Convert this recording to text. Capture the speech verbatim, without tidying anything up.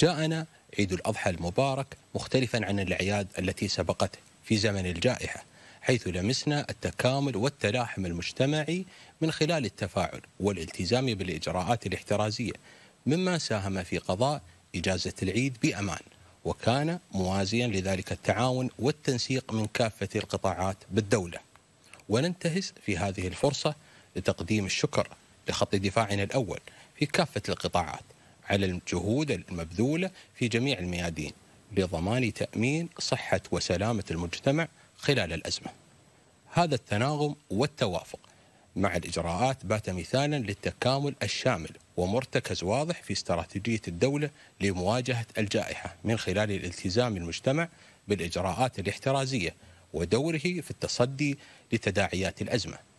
جاءنا عيد الأضحى المبارك مختلفا عن الأعياد التي سبقته في زمن الجائحة، حيث لمسنا التكامل والتلاحم المجتمعي من خلال التفاعل والالتزام بالإجراءات الاحترازية، مما ساهم في قضاء إجازة العيد بأمان، وكان موازيا لذلك التعاون والتنسيق من كافة القطاعات بالدولة. وننتهز في هذه الفرصة لتقديم الشكر لخط دفاعنا الأول في كافة القطاعات على الجهود المبذولة في جميع الميادين لضمان تأمين صحة وسلامة المجتمع خلال الأزمة. هذا التناغم والتوافق مع الإجراءات بات مثالا للتكامل الشامل ومرتكز واضح في استراتيجية الدولة لمواجهة الجائحة من خلال الالتزام المجتمع بالإجراءات الاحترازية ودوره في التصدي لتداعيات الأزمة.